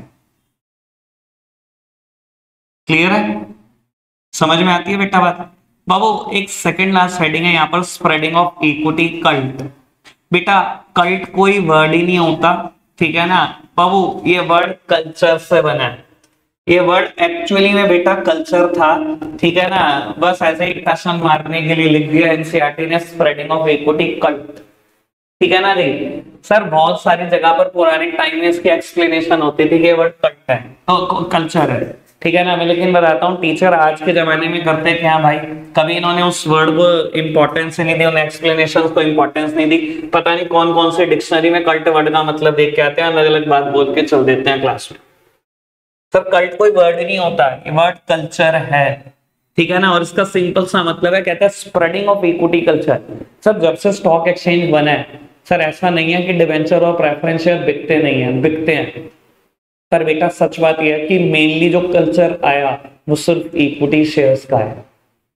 Speaker 1: क्लियर है, समझ में आती है बेटा बात? बाबू एक सेकंड लास्ट हेडिंग है यहाँ पर, स्प्रेडिंग ऑफ इक्विटी कल्ट। बेटा कल्ट कोई वर्ड ही नहीं होता, ठीक है ना बाबू, ये वर्ड कल्चर से बना है। ये वर्ड एक्चुअली में बेटा कल्चर था, ठीक है ना, बस ऐसे ही टशन मारने के लिए लिख दिया एनसीईआरटी ने, स्प्रेडिंग ऑफ इक्विटी कल्ट। ठीक है ना जी। सर बहुत सारी जगह पर पुराने टाइम में इसकी एक्सप्लेनेशन होती थी कि ये वर्ड कल्ट है, तो कल्चर है, ठीक है ना। मैं लेकिन बताता हूँ, टीचर आज के जमाने में करते क्या भाई, कभी इन्होंने उस वर्ड को इंपॉर्टेंस नहीं दी, उन्हें एक्सप्लेनेशंस को इंपॉर्टेंस नहीं दी, पता नहीं कौन कौन से डिक्शनरी में कल्ट वर्ड का मतलब देख के आते हैं, अलग अलग बात बोल के चल देते हैं क्लास में। सर कल्ट कोई वर्ड नहीं होता है, ये वर्ड कल्चर है, ठीक है ना। और इसका सिंपल सा मतलब है, कहता है spreading of equity culture. Sir जब से स्टॉक एक्सचेंज बना है सर ऐसा नहीं है कि डिवेंचर और प्रेफरेंस शेयर बिकते नहीं है, बिकते हैं। पर बेटा सच बात यह है कि मेनली जो कल्चर आया वो सिर्फ इक्विटी शेयर्स का है।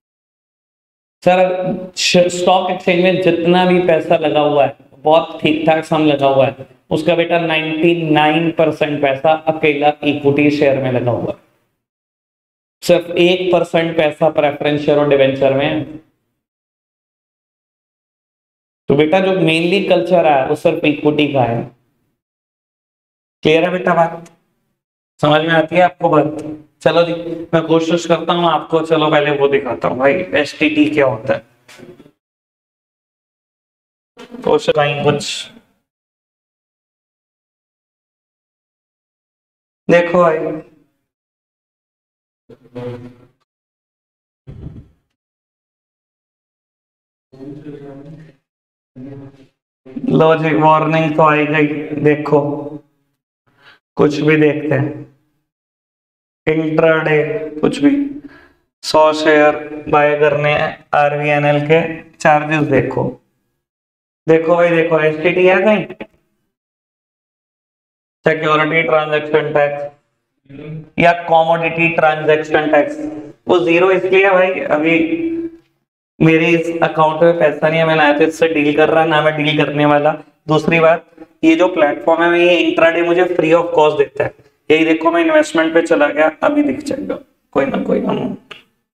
Speaker 1: सर स्टॉक एक्सचेंज में जितना भी पैसा लगा हुआ है बहुत ठीक ठाक सम लगा हुआ है, उसका बेटा निन्यानवे परसेंट पैसा अकेला इक्विटी शेयर में लगा हुआ है, सिर्फ एक परसेंट पैसा प्रेफरेंस शेयर और डिवेंचर में है। तो बेटा जो मेनली कल्चर है वो सिर्फ इक्विटी का है। क्लियर है बेटा बात, समझ में आती है आपको बात? चलो जी मैं कोशिश करता हूं आपको, चलो पहले वो दिखाता हूं भाई एसटीटी क्या होता है। कोशिश कहीं कुछ देखो भाई, लो जी वार्निंग तो आई गई, देखो कुछ भी देखते हैं, इंट्राडे कुछ भी, सौ शेयर बाय करने हैं आरवीएनएल के, चार्जेस देखो, देखो भाई देखो एसटीटी है कहीं, सिक्योरिटी ट्रांजैक्शन टैक्स या कॉमोडिटी ट्रांजैक्शन टैक्स, वो जीरो इसलिए है भाई अभी मेरे इस अकाउंट में पैसा नहीं है, मैं ना तो इससे डील कर रहा ना मैं डील करने वाला। दूसरी बात ये जो प्लेटफॉर्म है ये इंट्राडे मुझे फ्री ऑफ कॉस्ट देता है, यही देखो मैं इन्वेस्टमेंट पे चला गया अभी दिख जाएगा कोई ना कोई अमाउंट,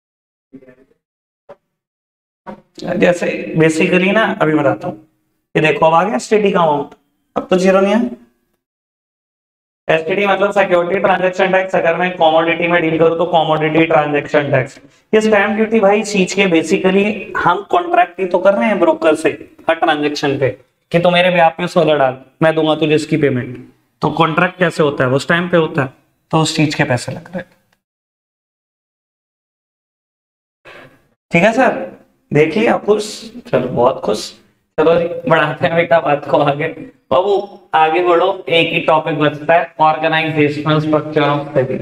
Speaker 1: जैसे बेसिकली ना अभी बताता हूँ, ये देखो अब आ गया एसटीडी का अमाउंट, अब तो जीरो नहीं है। एसटीडी मतलब सिक्योरिटी ट्रांजैक्शन टैक्स, अगर मैं कमोडिटी में डील करूं तो कमोडिटी ट्रांजैक्शन टैक्स। ये स्टैम्प ड्यूटी भाई चीज के बेसिकली हम कॉन्ट्रैक्ट ही तो कर रहे हैं ब्रोकर से हर ट्रांजैक्शन पे कि तू मेरे ब्याह पे सौ डाल मैं दूंगा तुझे इसकी पेमेंट, तो कॉन्ट्रैक्ट कैसे होता है वो स्टैम्प पे होता है, तो उस चीज के पैसे लग रहे हैं। ठीक है सर, देख लिया खुश, चलो बहुत खुश, चलो जी बढ़ाते हैं बेटा बात को आगे। बाबू आगे बढ़ो, एक ही टॉपिक बचता है, organizational structure of SEBI.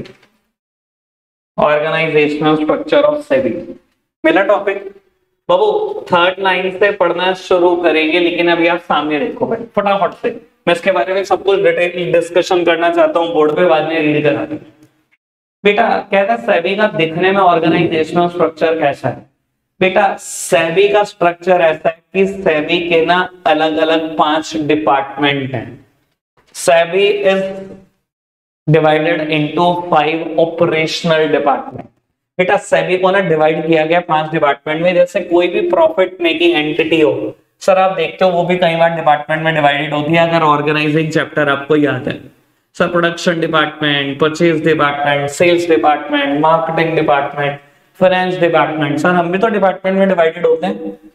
Speaker 1: Organizational structure of SEBI मिला टॉपिक। बाबू थर्ड लाइन से पढ़ना शुरू करेंगे, लेकिन अभी आप सामने देखो भाई फटाफट से, मैं इसके बारे में सब कुछ डिटेल डिस्कशन करना चाहता हूँ बोर्ड पे, बाद में रीड करा दूं। बेटा कहता है सेबी का दिखने में ऑर्गेनाइजेशनल स्ट्रक्चर कैसा है। बेटा सेबी का स्ट्रक्चर ऐसा है कि सेबी के ना अलग अलग पांच डिपार्टमेंट हैं। SEBI is divided into five operational department. बेटा सेबी को ना डिवाइड किया गया पांच डिपार्टमेंट में, जैसे कोई भी प्रॉफिट मेकिंग एंटिटी हो सर आप देखते हो वो भी कई बार डिपार्टमेंट में डिवाइडेड होती है, अगर ऑर्गेनाइजिंग चैप्टर आपको याद है। Sir production department, purchase department, sales department, marketing department, finance department. Sir हम भी तो डिपार्टमेंट में डिवाइडेड होते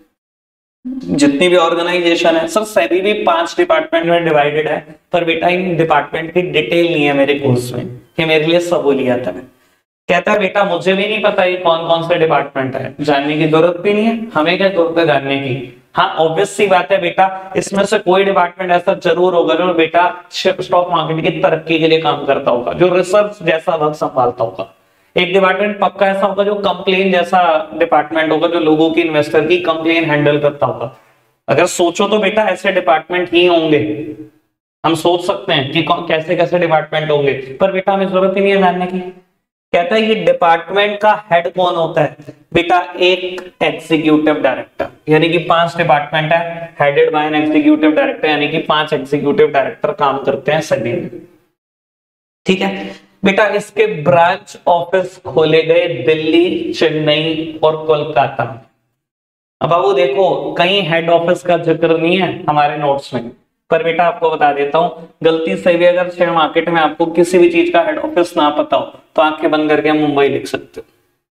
Speaker 1: हैं जितनी भी ऑर्गेनाइजेशन है। सर सेबी भी पांच डिपार्टमेंट में डिवाइडेड है, पर बेटा इन डिपार्टमेंट की डिटेल नहीं है मेरे कोर्स में, कि मेरे लिए सहूलियत है। कहता है बेटा मुझे भी नहीं पता ये कौन कौन से डिपार्टमेंट है, जानने की जरूरत भी नहीं है, हमें क्या जरूरत है जानने की। हाँ ऑब्वियस सी बात है बेटा, इसमें से कोई डिपार्टमेंट ऐसा जरूर होगा जो बेटा स्टॉक मार्केट की तरक्की के लिए काम करता होगा, जो रिसर्च जैसा वर्क संभालता होगा। एक डिपार्टमेंट पक्का ऐसा होगा जो कंप्लेन जैसा डिपार्टमेंट होगा, जो लोगों की इन्वेस्टर की कंप्लेन हैंडल करता होगा। अगर सोचो तो बेटा ऐसे डिपार्टमेंट ही होंगे, हम सोच सकते हैं कि कैसे कैसे डिपार्टमेंट होंगे, पर बेटा हमें जरूरत ही नहीं है जानने की। कहता है ये डिपार्टमेंट का हेड कौन होता है। बेटा एक एग्जीक्यूटिव डायरेक्टर, यानी कि पांच डिपार्टमेंट है headed by an executive director, यानी कि पांच एग्जीक्यूटिव डायरेक्टर काम करते हैं सभी में। ठीक है बेटा, इसके ब्रांच ऑफिस खोले गए दिल्ली, चेन्नई और कोलकाता। अब बाबू देखो कहीं हेड ऑफिस का जिक्र नहीं है हमारे नोट्स में, पर बेटा आपको बता देता हूं, गलती से भी अगर शेयर मार्केट में आपको किसी भी चीज का हेड ऑफिस ना पता हो तो आंखें बंद करके मुंबई लिख सकते हो।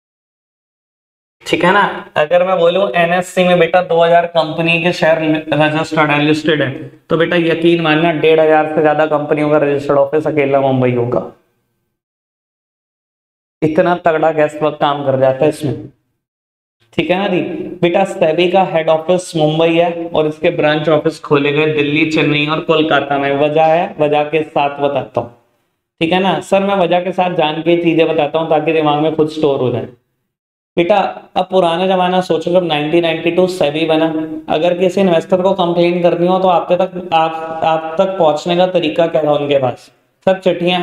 Speaker 1: ठीक है ना। अगर मैं बोलूं एनएससी में बेटा दो हज़ार कंपनी के शेयर रजिस्टर्ड है, लिस्टेड है, तो बेटा यकीन मानना डेढ़ हजार से ज्यादा कंपनियों का रजिस्टर्ड ऑफिस अकेला मुंबई होगा। इतना तगड़ा गैस वर्क काम कर जाता है इसमें। ठीक है ना जी। बेटा सेबी का हेड ऑफिस मुंबई है और इसके ब्रांच ऑफिस खोले गए दिल्ली, चेन्नई और कोलकाता में। वजह है, वजह के साथ बताता हूं। ठीक है ना सर, मैं वजह के साथ जान के चीजें बताता हूँ ताकि दिमाग में खुद स्टोर हो जाए। बेटा अब पुराना जमाना सोचो, जब नाइनटीन नाइंटी टू सेबी बना, अगर किसी इन्वेस्टर को कंप्लेन करनी हो तो आप तक आप आप तक पहुंचने का तरीका क्या था उनके पास? सर चिट्ठियां,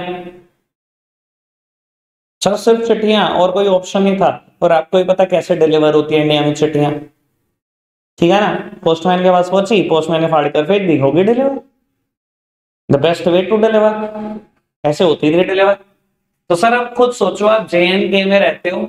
Speaker 1: चलो सिर्फ चिट्ठियां, और कोई ऑप्शन नहीं था। और आपको ही पता कैसे डिलीवर होती है इंडिया में चिट्ठियां, ठीक है ना, पोस्टमैन के पास पहुंची, पोस्टमैन ने फाड़ कर फेंक दी, होगी deliver. The best way to deliver, ऐसे होती थी डिलीवर। तो सर आप खुद सोचो, आप जे एंड के में रहते हो,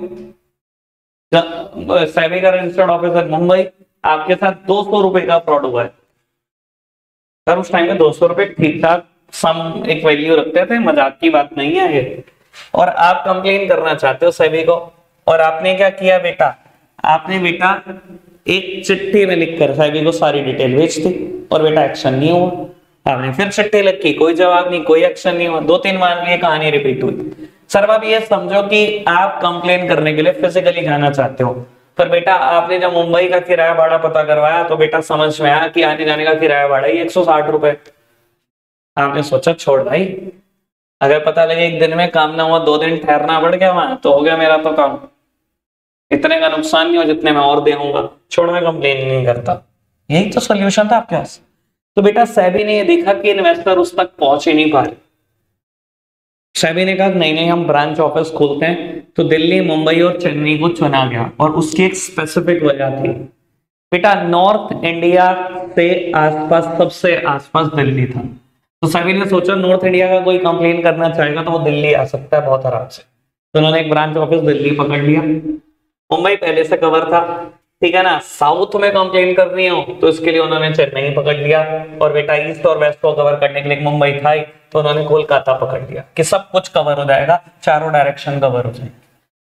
Speaker 1: सेबी का रजिस्टर्ड ऑफिसर मुंबई, आपके साथ दो सौ रुपए का फ्रॉड हुआ है। सर उस टाइम में दो सौ रुपए ठीक ठाक सम एक वैल्यू रखते थे, मजाक की बात नहीं है ये। और आप कंप्लेन करना चाहते हो सेबी को, और आपने क्या किया बेटा, आपने बेटा एक चिट्ठी में लिखकर सेबी को सारी डिटेल भेज दी, और बेटा एक्शन नहीं हुआ। आपने फिर चिट्ठी लिखी, कोई जवाब नहीं, कोई एक्शन नहीं हुआ, दो तीन बार ये कहानी रिपीट हुई। सर आप ये समझो कि आप कंप्लेन करने के लिए फिजिकली जाना चाहते हो, पर बेटा आपने जब मुंबई का किराया भाड़ा पता करवाया तो बेटा समझ में आया कि आने जाने का किराया भाड़ा ही एक सौ साठ रुपए। आपने सोचा छोड़ भाई, अगर पता लगे एक दिन में काम ना हुआ, दो दिन ठहरना पड़ गया वहां, तो हो गया मेरा तो काम, इतने का नुकसान नहीं हो जितने मैं और देऊंगा, छोड़ मैं कंप्लेन नहीं करता। यही तो सोल्यूशन था आपके पास। तो बेटा सेबी ने ये देखा कि इन्वेस्टर उस तक पहुंच ही नहीं पा रहे, सेबी ने कहा नहीं नहीं हम ब्रांच ऑफिस खोलते हैं। तो दिल्ली, मुंबई और चेन्नई को चुना गया, और उसकी एक स्पेसिफिक वजह थी बेटा, नॉर्थ इंडिया से आसपास, सबसे आसपास दिल्ली था। तो सेबी ने सोचा नॉर्थ इंडिया का कोई कंप्लेन करना चाहेगा तो वो दिल्ली आ सकता है बहुत आराम से, तो उन्होंने एक ब्रांच ऑफिस दिल्ली पकड़ लिया। मुंबई पहले से कवर था, ठीक है ना, साउथ में कंप्लेन करनी हो तो इसके लिए उन्होंने चेन्नई पकड़ लिया, और बेटा ईस्ट और वेस्ट को कवर करने के लिए मुंबई था ही, तो उन्होंने कोलकाता पकड़ लिया कि सब कुछ कवर हो जाएगा, चारों डायरेक्शन कवर हो जाएंगे।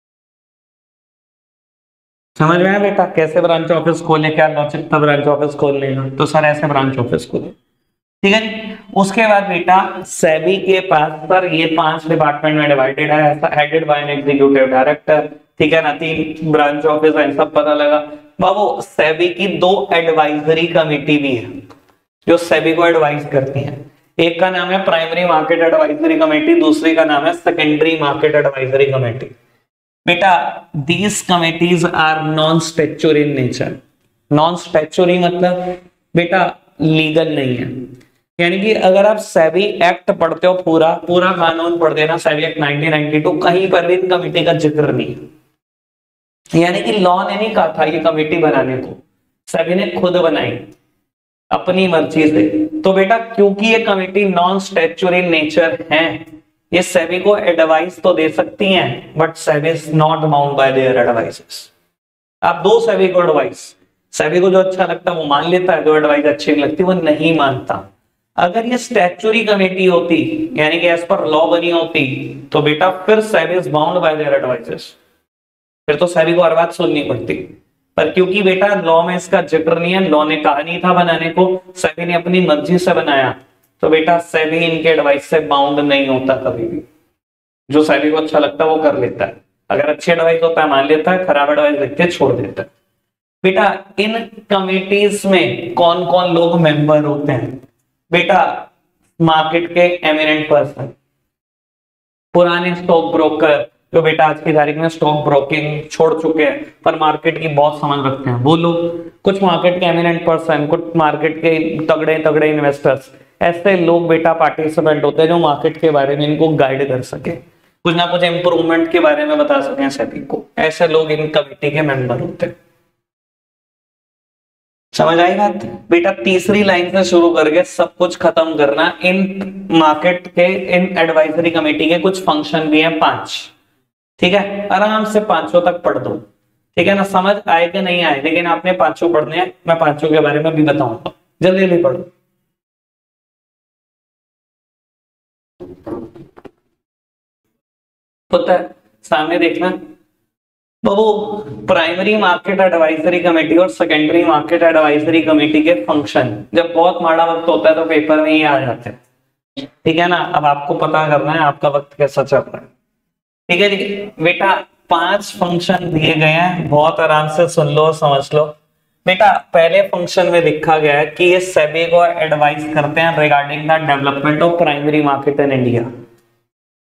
Speaker 1: समझ में आया बेटा कैसे ब्रांच ऑफिस खोले, क्या लॉजिक था ब्रांच ऑफिस खोलने का? तो सर ऐसे ब्रांच ऑफिस खोले, ठीक है। उसके बाद बेटा सेबी के पास सर ये पांच डिपार्टमेंट में डिवाइडेड है, headed by an executive director, ठीक है ना, तीन ब्रांच ऑफिस है, सब पता लगा। बाबू सेबी की दो एडवाइजरी कमेटी भी है जो सेबी को एडवाइज करती है, एक का नाम है प्राइमरी मार्केट एडवाइजरी कमेटी, दूसरी का नाम है सेकेंडरी मार्केट एडवाइजरी कमेटी। बेटा these committees are non statutory in nature. Non statutory मतलब बेटा लीगल नहीं है, यानी कि अगर आप सेबी एक्ट पढ़ते हो, पूरा पूरा कानून पढ़ देना, SEBI act nineteen ninety two, कहीं पर भी इन कमेटी का जिक्र नहीं है, यानी कि लॉ ने नहीं कहा था ये कमेटी बनाने को, सेबी ने खुद बनाई अपनी मर्जी से। तो बेटा क्योंकि ये कमेटी नॉन स्टैट्यूटरी नेचर है, ये सेबी को एडवाइस तो दे सकती हैं, but SEBI is not bound by their advices. आप दो सेबी को एडवाइस, सेबी को जो अच्छा लगता है वो मान लेता है, जो एडवाइस अच्छी नहीं लगती वो नहीं मानता। अगर ये स्टैट्यूटरी कमेटी होती, यानी कि एज पर लॉ बनी होती, तो बेटा फिर SEBI is bound by their advices, फिर तो सेबी को हर बात सुननी पड़ती। पर क्योंकि बेटा लॉ में इसका जिक्र नहीं है, लॉ ने कहा नहीं था बनाने को, सेबी ने अपनी मर्जी से बनाया, तो बेटा सेबी इनके एडवाइस से बाउंड नहीं होता कभी भी। जो सेबी को अच्छा लगता है वो कर लेता है, अगर अच्छी एडवाइस होता है मान लेता है, खराब एडवाइस देखते छोड़ देता है। बेटा इन कमिटीज में कौन कौन लोग मेंबर होते हैं? बेटा मार्केट के एमिनेंट पर्सन, पुराने स्टॉक ब्रोकर जो बेटा आज की तारीख में स्टॉक ब्रोकिंग छोड़ चुके हैं पर मार्केट की बहुत समझ रखते हैं वो लोग, कुछ मार्केट के एमिनेंट पर्सन, कुछ मार्केट के तगड़े तगड़े इन्वेस्टर्स, ऐसे लोग बेटा पार्टिसिपेंट होते हैं जो मार्केट के बारे में इनको गाइड कर सके, कुछ ना कुछ इंप्रूवमेंट के बारे में बता सके सेबी को, ऐसे लोग इन कमेटी के मेंबर होते हैं। समझ आई बात? बेटा तीसरी लाइन से शुरू करके सब कुछ खत्म करना। इन मार्केट के, इन एडवाइजरी कमेटी के कुछ फंक्शन भी हैं, पांच, ठीक है, आराम से पांचों तक पढ़ दो, ठीक है ना, समझ आए कि नहीं आए, लेकिन आपने पांचों पढ़ने हैं, मैं पांचों के बारे में भी बताऊंगा, जल्दी जल्दी पढ़ो। पता है सामने देखना बाबू, प्राइमरी मार्केट एडवाइजरी कमेटी और सेकेंडरी मार्केट एडवाइजरी कमेटी के फंक्शन, जब बहुत माड़ा वक्त होता है तो पेपर में ही आ जाते हैं, ठीक है ना। अब आपको पता करना है आपका वक्त कैसा चल रहा है, ठीक है जी। बेटा पांच फंक्शन दिए गए हैं, बहुत आराम से सुन लो समझ लो। बेटा पहले फंक्शन में लिखा गया है कि ये सेबी को एडवाइस करते हैं regarding the development of primary market in India,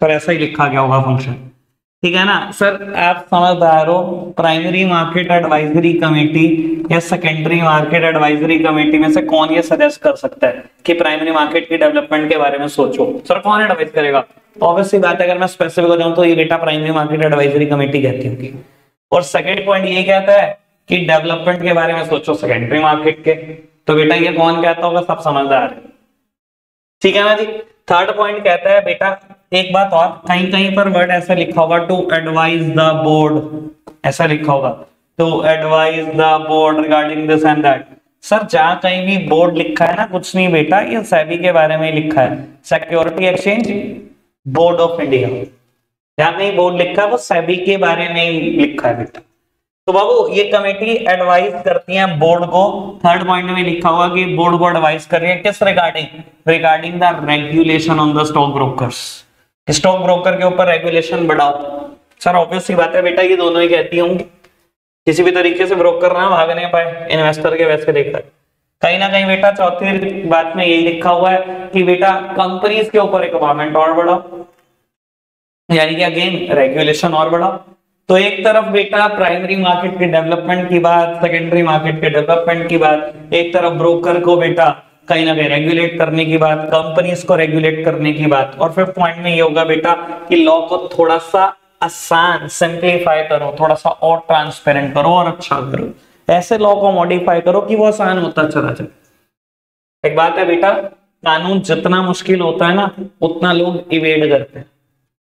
Speaker 1: sir ऐसा ही लिखा गया होगा फंक्शन, ठीक है ना सर। आप समझदार हो, प्राइमरी मार्केट एडवाइजरी कमेटी या सेकेंडरी मार्केट एडवाइजरी कमेटी में से कौन ये सजेस्ट कर सकता है कि प्राइमरी मार्केट की डेवलपमेंट के बारे में सोचो? सर कौन एडवाइस करेगा? ऑब्वियसली बात है, अगर मैं स्पेसिफिक हो जाऊं तो ये बेटा प्राइमरी मार्केट एडवाइजरी कमेटी कहती होगी। और सेकेंड पॉइंट ये कहता है कि डेवलपमेंट के बारे में सोचो सेकेंडरी मार्केट के, तो बेटा ये कौन कहता होगा? सब समझदार है, ठीक है ना जी। थर्ड पॉइंट कहता है बेटा, एक बात और, कहीं कहीं पर वर्ड ऐसा लिखा होगा टू एडवाइज द बोर्ड, ऐसा लिखा होगा to advise the board regarding this and that. Sir जहां कहीं भी बोर्ड लिखा है ना, कुछ नहीं बेटा, ये सेबी के बारे में लिखा है, security exchange board of India. जहां कहीं बोर्ड लिखा है वो सेबी के बारे में ही लिखा है बेटा। तो बाबू ये कमेटी एडवाइस करती है बोर्ड को, थर्ड पॉइंट में लिखा हुआ कि बोर्ड को एडवाइस कर रही है किस regarding? Regarding the regulation on the stock brokers, stock broker के ऊपर रेगुलेशन बढ़ाओ। सर ऑब्वियस सी बात है बेटा, ये दोनों ही कहती होंगी, किसी भी तरीके से ब्रोकर ना भाग नहीं पाए इन्वेस्टर के वैसे देखा। कहीं ना कहीं बेटा चौथी बात में यही लिखा हुआ है कि बेटा कंपनीज के ऊपर रिक्वायरमेंट और बढ़ाओ, यानी कि अगेन रेगुलेशन और बढ़ाओ। तो एक तरफ बेटा प्राइमरी मार्केट के डेवलपमेंट की बात, सेकेंडरी मार्केट के डेवलपमेंट की बात, एक तरफ ब्रोकर को बेटा कहीं ना कहीं रेगुलेट करने की बात, कंपनीज को रेगुलेट करने की बात। और फिर पॉइंट में ये होगा बेटा कि लॉ को थोड़ा सा आसान सिंप्लीफाई करो, थोड़ा सा और ट्रांसपेरेंट करो और अच्छा करो, ऐसे लॉ को मॉडिफाई करो कि वो आसान होता चला जाए। एक बात है बेटा, कानून जितना मुश्किल होता है ना उतना लोग इवेड करते हैं,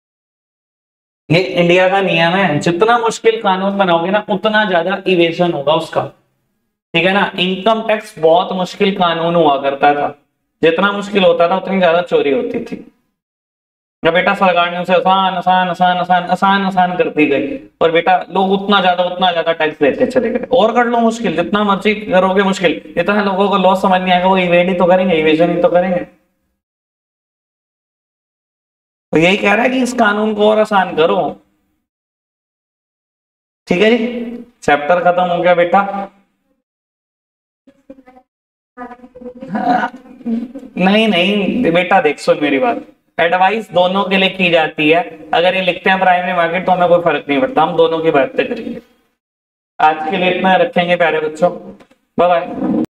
Speaker 1: ये इंडिया का नियम है। जितना मुश्किल कानून बनाओगे ना उतना ज्यादा इवेशन होगा उसका, ठीक है ना। इनकम टैक्स बहुत मुश्किल कानून हुआ करता था, जितना मुश्किल होता था उतनी ज्यादा चोरी होती थी। जब बेटा सरकार ने उसे आसान आसान आसान आसान आसान आसान करती गई और बेटा लोग उतना ज्यादा उतना ज्यादा टैक्स देते चले गए। और कर लो मुश्किल, जितना मर्जी करोगे मुश्किल, इतना लोगों को लॉस समझ नहीं आएगा, वो इवेड ही तो करेंगे, इवेजन ही तो करेंगे। तो यही कह रहा है कि इस कानून को और आसान करो, ठीक है जी। चैप्टर खत्म हो गया बेटा। नहीं नहीं बेटा देख सुन मेरी बात, एडवाइस दोनों के लिए की जाती है। अगर ये लिखते हैं प्राइमरी मार्केट तो हमें कोई फर्क नहीं पड़ता, हम दोनों की बातें करेंगे। आज के लिए इतना रखेंगे प्यारे बच्चों, बाय बाय।